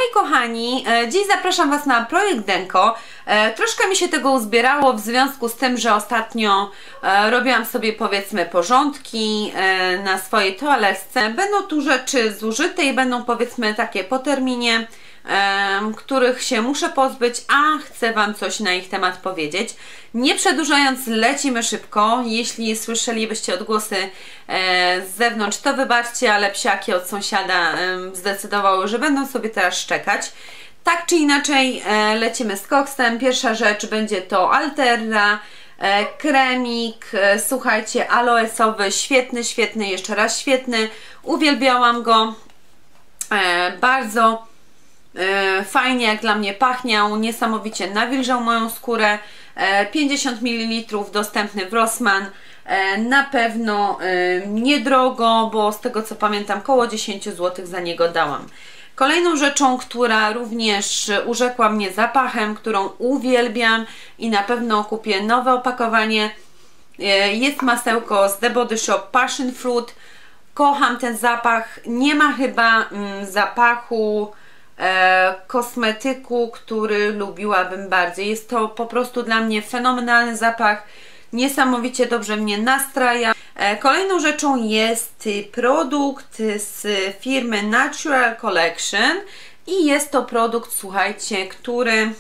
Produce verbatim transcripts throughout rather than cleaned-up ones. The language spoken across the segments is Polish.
Hej kochani, dziś zapraszam Was na projekt Denko. Troszkę mi się tego uzbierało w związku z tym, że ostatnio robiłam sobie powiedzmy porządki na swojej toaletce. Będą tu rzeczy zużyte i będą powiedzmy takie po terminie, których się muszę pozbyć, a chcę Wam coś na ich temat powiedzieć. Nie przedłużając, lecimy szybko. Jeśli słyszelibyście odgłosy z zewnątrz, to wybaczcie, ale psiaki od sąsiada zdecydowały, że będą sobie teraz szczekać. Tak czy inaczej, lecimy z koksem. Pierwsza rzecz będzie to Alterra, kremik, słuchajcie, aloesowy, świetny, świetny, jeszcze raz świetny. Uwielbiałam go bardzo. Fajnie jak dla mnie pachniał, niesamowicie nawilżał moją skórę. Pięćdziesiąt mililitrów, dostępny w Rossmann. Na pewno niedrogo, bo z tego co pamiętam koło dziesięć złotych za niego dałam. Kolejną rzeczą, która również urzekła mnie zapachem, którą uwielbiam i na pewno kupię nowe opakowanie, jest masełko z The Body Shop Passion Fruit. Kocham ten zapach, nie ma chyba mm, zapachu E, kosmetyku, który lubiłabym bardziej. Jest to po prostu dla mnie fenomenalny zapach, niesamowicie dobrze mnie nastraja. E, kolejną rzeczą jest produkt z firmy Natural Collection i jest to produkt, słuchajcie, który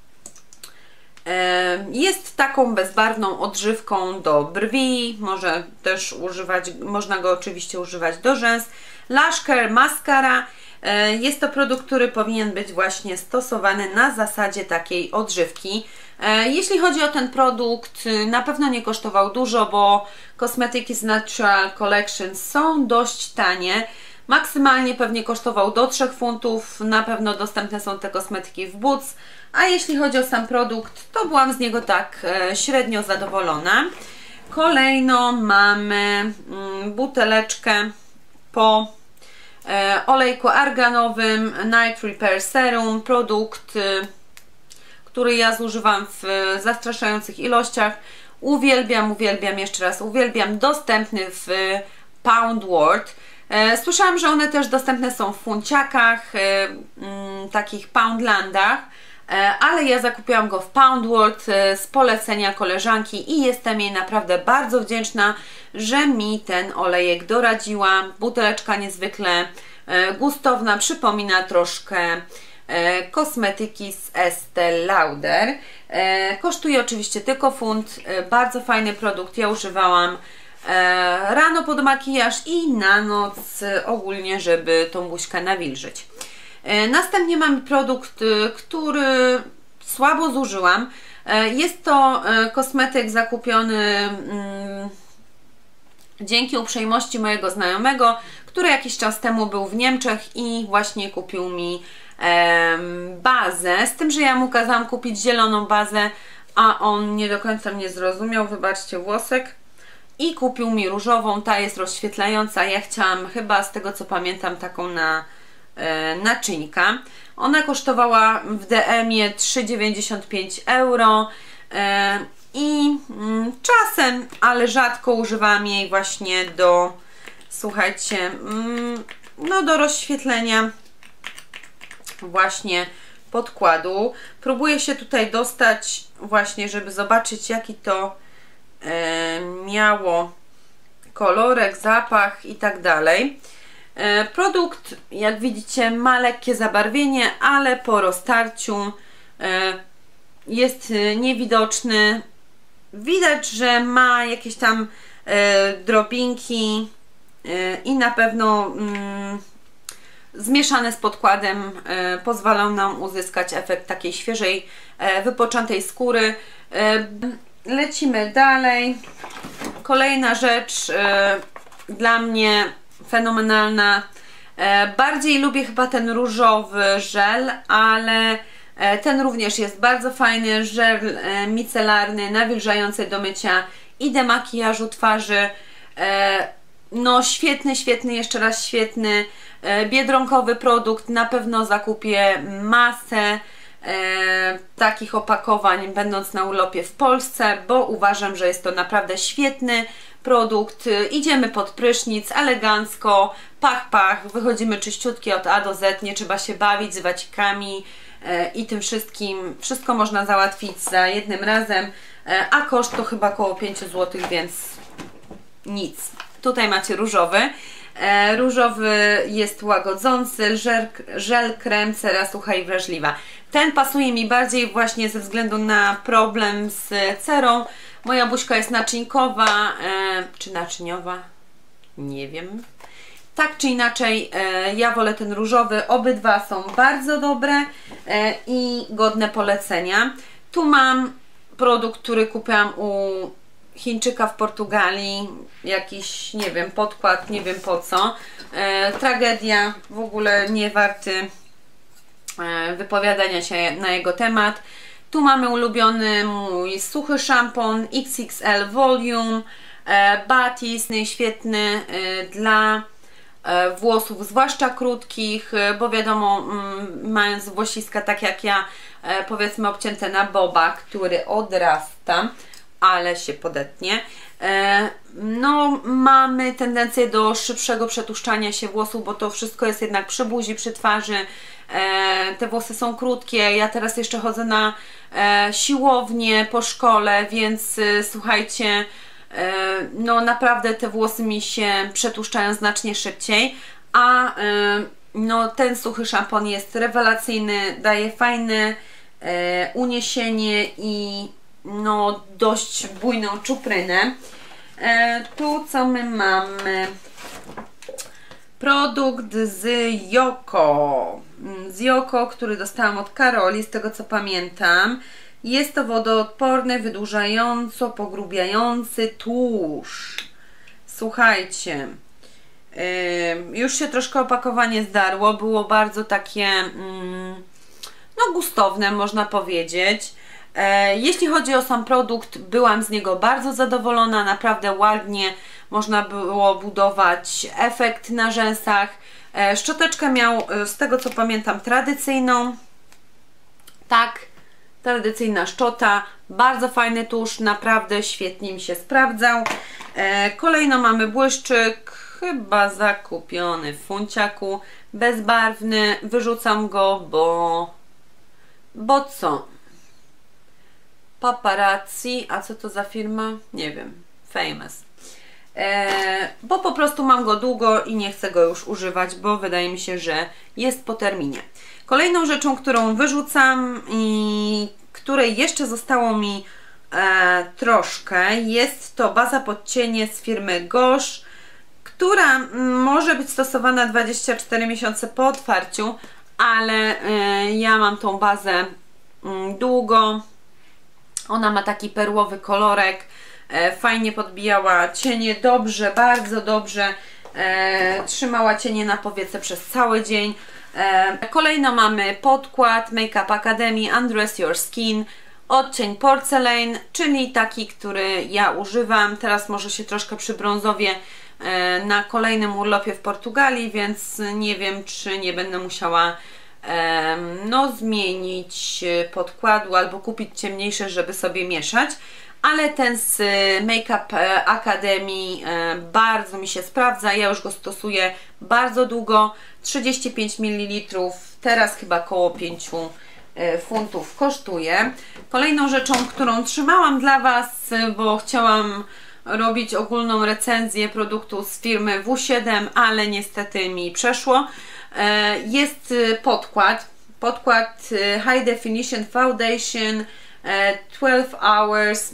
e, jest taką bezbarwną odżywką do brwi, może też używać, można go oczywiście używać do rzęs. Lash Care Mascara. Jest to produkt, który powinien być właśnie stosowany na zasadzie takiej odżywki. Jeśli chodzi o ten produkt, na pewno nie kosztował dużo, bo kosmetyki z Natural Collection są dość tanie. Maksymalnie pewnie kosztował do trzech funtów. Na pewno dostępne są te kosmetyki w Boots. A jeśli chodzi o sam produkt, to byłam z niego tak średnio zadowolona. Kolejno mamy buteleczkę po olejku arganowym Night Repair Serum, produkt, który ja zużywam w zastraszających ilościach. Uwielbiam, uwielbiam, jeszcze raz uwielbiam, dostępny w Pound World. Słyszałam, że one też dostępne są w funciakach, takich Poundlandach, ale ja zakupiłam go w Pound World z polecenia koleżanki i jestem jej naprawdę bardzo wdzięczna, że mi ten olejek doradziła. Buteleczka niezwykle gustowna, przypomina troszkę kosmetyki z Estée Lauder. Kosztuje oczywiście tylko funt, bardzo fajny produkt, ja używałam rano pod makijaż i na noc ogólnie, żeby tą buźkę nawilżyć. Następnie mamy produkt, który słabo zużyłam. Jest to kosmetyk zakupiony dzięki uprzejmości mojego znajomego, który jakiś czas temu był w Niemczech i właśnie kupił mi bazę. Z tym, że ja mu kazałam kupić zieloną bazę, a on nie do końca mnie zrozumiał, wybaczcie włosek. I kupił mi różową, ta jest rozświetlająca. Ja chciałam chyba, z tego co pamiętam, taką na naczynka. Ona kosztowała w D M-ie trzy dziewięćdziesiąt pięć euro i czasem, ale rzadko używam jej właśnie do, słuchajcie, no do rozświetlenia właśnie podkładu. Próbuję się tutaj dostać właśnie, żeby zobaczyć, jaki to miało kolorek, zapach i tak dalej. Produkt, jak widzicie, ma lekkie zabarwienie, ale po roztarciu jest niewidoczny. Widać, że ma jakieś tam drobinki i na pewno zmieszane z podkładem pozwolą nam uzyskać efekt takiej świeżej, wypoczętej skóry. Lecimy dalej. Kolejna rzecz dla mnie fenomenalna. Bardziej lubię chyba ten różowy żel, ale ten również jest bardzo fajny. Żel micelarny, nawilżający do mycia i demakijażu twarzy. No świetny, świetny, jeszcze raz świetny. Biedronkowy produkt. Na pewno zakupię masę E, takich opakowań, będąc na urlopie w Polsce, bo uważam, że jest to naprawdę świetny produkt. Idziemy pod prysznic, elegancko, pach, pach, wychodzimy czyściutkie od A do Z, nie trzeba się bawić z wacikami e, i tym wszystkim. Wszystko można załatwić za jednym razem, e, a koszt to chyba około pięć złotych, więc nic. Tutaj macie różowy. E, różowy jest łagodzący, żel, żel krem, cera sucha i wrażliwa. Ten pasuje mi bardziej właśnie ze względu na problem z cerą. Moja buźka jest naczynkowa, e, czy naczyniowa? Nie wiem. Tak czy inaczej, e, ja wolę ten różowy. Obydwa są bardzo dobre e, i godne polecenia. Tu mam produkt, który kupiłam u Chińczyka w Portugalii. Jakiś, nie wiem, podkład, nie wiem po co. E, tragedia, w ogóle nie warty e, wypowiadania się na jego temat. Tu mamy ulubiony mój suchy szampon X X L Volume e, Batiste, świetny e, dla e, włosów, zwłaszcza krótkich, e, bo wiadomo, mm, mając włosiska tak jak ja, e, powiedzmy obcięte na boba, który odrasta, ale się podetnie, e, no mamy tendencję do szybszego przetłuszczania się włosów, bo to wszystko jest jednak przy buzi, przy twarzy. E, te włosy są krótkie, ja teraz jeszcze chodzę na e, siłownię po szkole, więc e, słuchajcie, e, no naprawdę te włosy mi się przetłuszczają znacznie szybciej, a e, no ten suchy szampon jest rewelacyjny, daje fajne e, uniesienie i no dość bujną czuprynę. E, tu co my mamy? Produkt z Joko. Z Joko, który dostałam od Karoli, z tego co pamiętam. Jest to wodoodporny, wydłużająco, pogrubiający tusz. Słuchajcie, yy, już się troszkę opakowanie zdarło. Było bardzo takie mm, no gustowne, można powiedzieć. Jeśli chodzi o sam produkt, byłam z niego bardzo zadowolona, naprawdę ładnie można było budować efekt na rzęsach. Szczoteczkę miał, z tego co pamiętam, tradycyjną. Tak, tradycyjna szczota, bardzo fajny tusz, naprawdę świetnie mi się sprawdzał. Kolejno mamy błyszczyk, chyba zakupiony w Funciaku, bezbarwny, wyrzucam go, bo... bo co? Paparazzi, a co to za firma? Nie wiem, Famous. Eee, bo po prostu mam go długo i nie chcę go już używać, bo wydaje mi się, że jest po terminie. Kolejną rzeczą, którą wyrzucam i której jeszcze zostało mi e, troszkę, jest to baza pod cienie z firmy Gosh, która może być stosowana dwadzieścia cztery miesiące po otwarciu, ale e, ja mam tą bazę m, długo. Ona ma taki perłowy kolorek, e, fajnie podbijała cienie, dobrze, bardzo dobrze e, trzymała cienie na powiece przez cały dzień. E, kolejno mamy podkład Make Up Academy Undress Your Skin, odcień Porcelain, czyli taki, który ja używam. Teraz może się troszkę przybrązowię e, na kolejnym urlopie w Portugalii, więc nie wiem, czy nie będę musiała no zmienić podkładu albo kupić ciemniejsze, żeby sobie mieszać, ale ten z Make Up Academy bardzo mi się sprawdza, ja już go stosuję bardzo długo, trzydzieści pięć mililitrów, teraz chyba około pięć funtów kosztuje. Kolejną rzeczą, którą trzymałam dla Was, bo chciałam robić ogólną recenzję produktu z firmy W siedem, ale niestety mi przeszło. Jest podkład, podkład High Definition Foundation twelve hours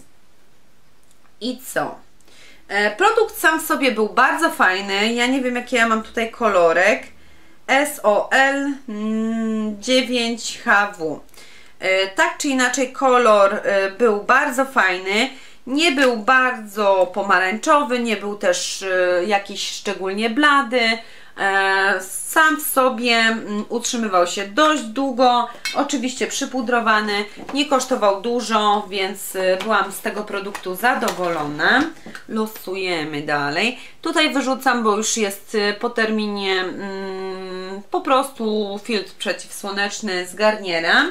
i co? Produkt sam w sobie był bardzo fajny, ja nie wiem jaki ja mam tutaj kolorek, S O L dziewięć H W. Tak czy inaczej kolor był bardzo fajny, nie był bardzo pomarańczowy, nie był też jakiś szczególnie blady. Sam w sobie utrzymywał się dość długo, oczywiście przypudrowany, nie kosztował dużo, więc byłam z tego produktu zadowolona. Losujemy dalej. Tutaj wyrzucam, bo już jest po terminie mm, po prostu filtr przeciwsłoneczny z Garniera.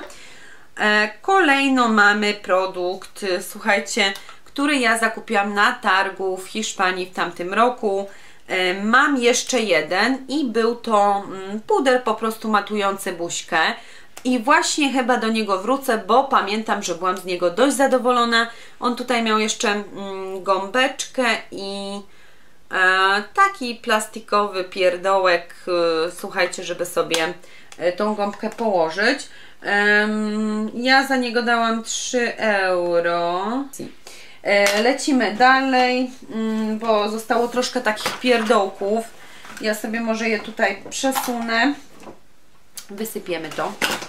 Kolejno mamy produkt, słuchajcie, który ja zakupiłam na targu w Hiszpanii w tamtym roku. Mam jeszcze jeden i był to puder po prostu matujący buźkę. I właśnie chyba do niego wrócę, bo pamiętam, że byłam z niego dość zadowolona. On tutaj miał jeszcze mm, gąbeczkę i e, taki plastikowy pierdołek, e, słuchajcie, żeby sobie e, tą gąbkę położyć. E, ja za niego dałam trzy euro. E, lecimy dalej, mm, bo zostało troszkę takich pierdołków. Ja sobie może je tutaj przesunę. Wysypiemy to.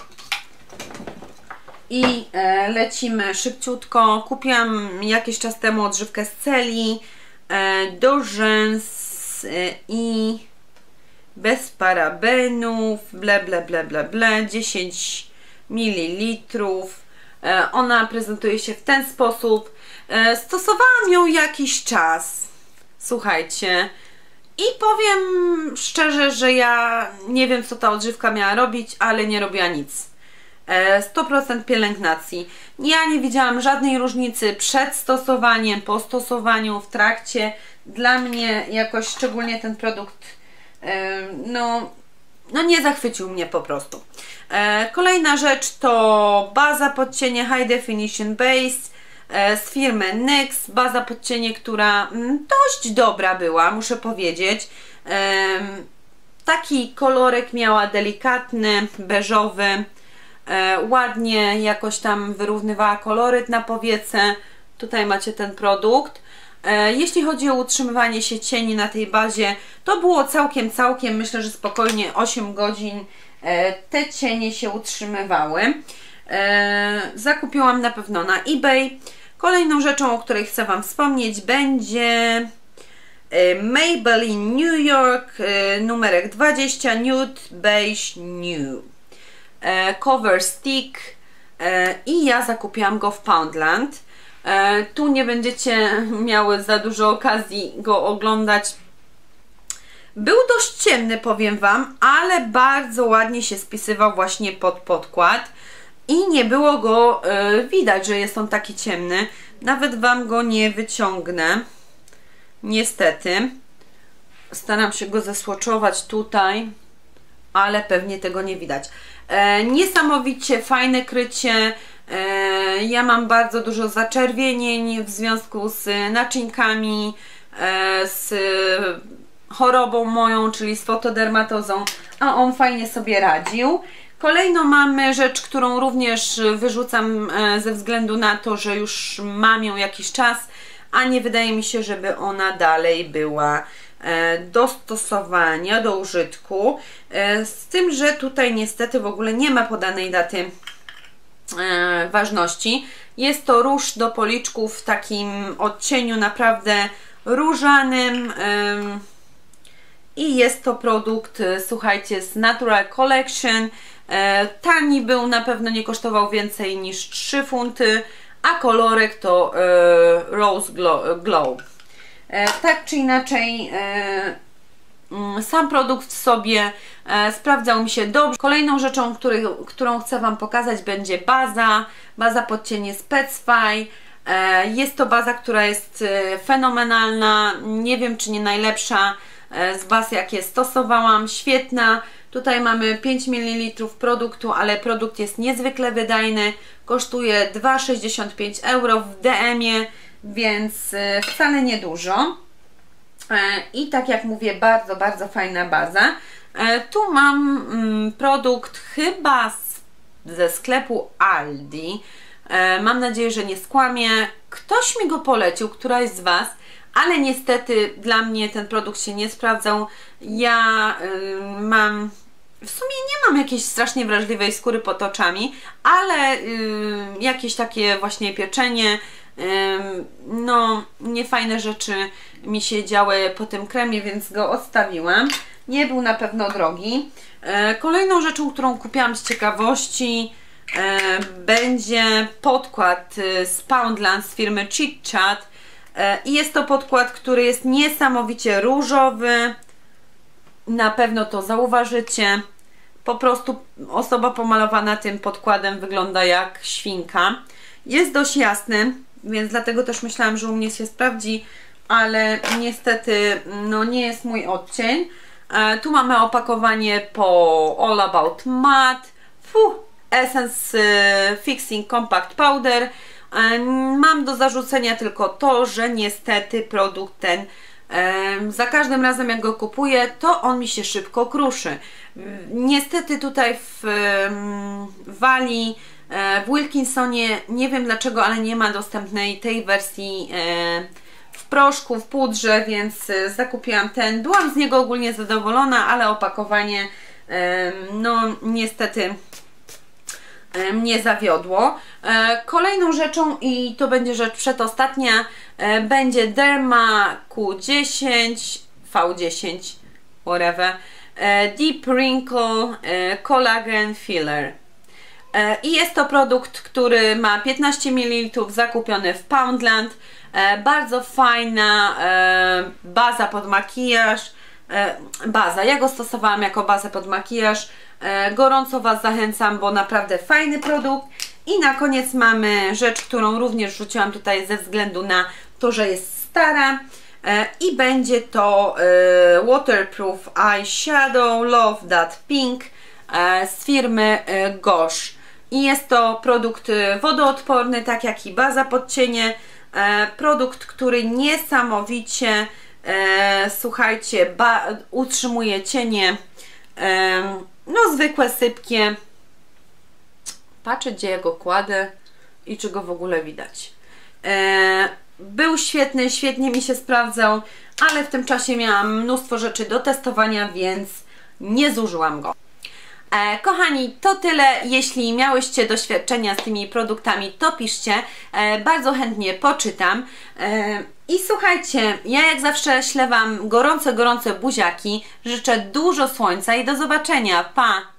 I e, lecimy szybciutko. Kupiłam jakiś czas temu odżywkę z Celi e, do rzęs e, i bez parabenów, ble ble ble ble ble, dziesięć mililitrów. E, ona prezentuje się w ten sposób. E, stosowałam ją jakiś czas. Słuchajcie. I powiem szczerze, że ja nie wiem, co ta odżywka miała robić, ale nie robiła nic. sto procent pielęgnacji. Ja nie widziałam żadnej różnicy przed stosowaniem, po stosowaniu, w trakcie. Dla mnie jakoś szczególnie ten produkt no, no nie zachwycił mnie po prostu. Kolejna rzecz to baza pod cienie High Definition Base z firmy N Y X, baza pod cienie, która dość dobra była, muszę powiedzieć. Taki kolorek miała delikatny, beżowy, ładnie jakoś tam wyrównywała koloryt na powiece. Tutaj macie ten produkt. Jeśli chodzi o utrzymywanie się cieni na tej bazie, to było całkiem, całkiem, myślę, że spokojnie osiem godzin te cienie się utrzymywały. Zakupiłam na pewno na eBay. Kolejną rzeczą, o której chcę Wam wspomnieć, będzie Maybelline New York numerek dwadzieścia Nude Beige Nude Cover Stick i ja zakupiłam go w Poundland. Tu nie będziecie miały za dużo okazji go oglądać. Był dość ciemny, powiem Wam, ale bardzo ładnie się spisywał właśnie pod podkład i nie było go widać, że jest on taki ciemny. Nawet Wam go nie wyciągnę. Niestety. Staram się go zesłoczować tutaj, ale pewnie tego nie widać. E, niesamowicie fajne krycie. E, ja mam bardzo dużo zaczerwienień w związku z naczynkami, e, z chorobą moją, czyli z fotodermatozą, a on fajnie sobie radził. Kolejną mamy rzecz, którą również wyrzucam e, ze względu na to, że już mam ją jakiś czas, a nie wydaje mi się, żeby ona dalej była do stosowania, do użytku, z tym, że tutaj niestety w ogóle nie ma podanej daty ważności. Jest to róż do policzków w takim odcieniu naprawdę różanym i jest to produkt, słuchajcie, z Natural Collection. Tani był, na pewno nie kosztował więcej niż trzy funty, a kolorek to Rose Glow. Tak czy inaczej, sam produkt w sobie sprawdzał mi się dobrze. Kolejną rzeczą, który, którą chcę Wam pokazać, będzie baza. Baza pod cienie Specsfy. Jest to baza, która jest fenomenalna. Nie wiem, czy nie najlepsza z baz, jakie stosowałam. Świetna. Tutaj mamy pięć mililitrów produktu, ale produkt jest niezwykle wydajny. Kosztuje dwa sześćdziesiąt pięć euro w D M-ie, więc wcale niedużo. I tak jak mówię, bardzo, bardzo fajna baza. Tu mam produkt chyba ze sklepu Aldi. Mam nadzieję, że nie skłamię. Ktoś mi go polecił, któraś z Was, ale niestety dla mnie ten produkt się nie sprawdzał. Ja mam... W sumie nie mam jakiejś strasznie wrażliwej skóry pod oczami, ale jakieś takie właśnie pieczenie, no niefajne rzeczy mi się działy po tym kremie, więc go odstawiłam. Nie był na pewno drogi. Kolejną rzeczą, którą kupiłam z ciekawości, będzie podkład z Poundland z firmy Chit Chat i jest to podkład, który jest niesamowicie różowy. Na pewno to zauważycie. Po prostu osoba pomalowana tym podkładem wygląda jak świnka. Jest dość jasny, więc dlatego też myślałam, że u mnie się sprawdzi, ale niestety no nie jest mój odcień. E, tu mamy opakowanie po All About Matte, Fuh, Essence Fixing Compact Powder. E, mam do zarzucenia tylko to, że niestety produkt ten e, za każdym razem jak go kupuję, to on mi się szybko kruszy. Niestety tutaj w, w Walii, w Wilkinsonie, nie wiem dlaczego, ale nie ma dostępnej tej wersji w proszku, w pudrze, więc zakupiłam ten. Byłam z niego ogólnie zadowolona, ale opakowanie no niestety mnie zawiodło. Kolejną rzeczą, i to będzie rzecz przedostatnia, będzie Derma Q dziesięć, V dziesięć, whatever, Deep Wrinkle Collagen Filler. I jest to produkt, który ma piętnaście mililitrów, zakupiony w Poundland. Bardzo fajna baza pod makijaż. Baza, ja go stosowałam jako bazę pod makijaż. Gorąco Was zachęcam, bo naprawdę fajny produkt. I na koniec mamy rzecz, którą również wrzuciłam tutaj ze względu na to, że jest stara. I będzie to Waterproof Eyeshadow Love That Pink z firmy Gosh. I jest to produkt wodoodporny, tak jak i baza pod cienie. Produkt, który niesamowicie, słuchajcie, ba utrzymuje cienie, no zwykłe, sypkie. Patrzę, gdzie ja go kładę i czy go w ogóle widać. Był świetny, świetnie mi się sprawdzał, ale w tym czasie miałam mnóstwo rzeczy do testowania, więc nie zużyłam go. E, kochani, to tyle. Jeśli miałyście doświadczenia z tymi produktami, to piszcie. E, bardzo chętnie poczytam. E, I słuchajcie, ja jak zawsze ślę Wam gorące, gorące buziaki. Życzę dużo słońca i do zobaczenia. Pa!